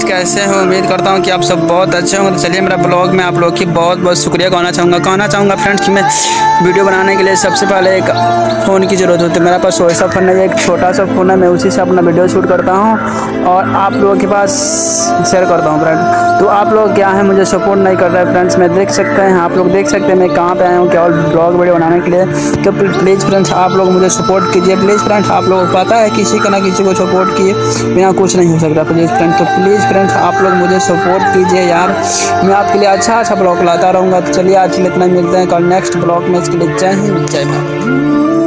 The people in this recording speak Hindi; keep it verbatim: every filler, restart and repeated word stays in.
कैसे हो? उम्मीद करता हूँ कि आप सब बहुत अच्छे होंगे। तो चलिए मेरा ब्लॉग में आप लोग की बहुत बहुत शुक्रिया कहना चाहूँगा कहना चाहूँगा फ्रेंड्स कि मैं वीडियो बनाने के लिए सबसे पहले एक फ़ोन की ज़रूरत होती है। मेरे पास वैसा फ़ोन नहीं है, एक छोटा सा फ़ोन है, मैं उसी से अपना वीडियो शूट करता हूँ और आप लोगों के पास शेयर करता हूँ फ्रेंड। तो आप लोग क्या है, मुझे सपोर्ट नहीं कर रहे हैं फ्रेंड्स। मैं देख सकते हैं, आप लोग देख सकते हैं मैं कहाँ पे आया हूँ केवल ब्लॉग वीडियो बनाने के लिए। तो प्लीज़ फ्रेंड्स आप लोग मुझे सपोर्ट कीजिए। प्लीज़ फ्रेंड्स आप लोगों को पता है किसी का ना किसी को सपोर्ट किए बिना कुछ नहीं हो सकता। प्लीज़ फ्रेंड्स तो प्लीज़ फ्रेंड्स आप लोग मुझे सपोर्ट कीजिए यार, मैं आपके लिए अच्छा अच्छा ब्लॉग लाता रहूँगा। तो चलिए आज के लिए इतना, मिलते हैं कल नेक्स्ट ब्लॉग में। इसके लिए जय हिंद जय भारत।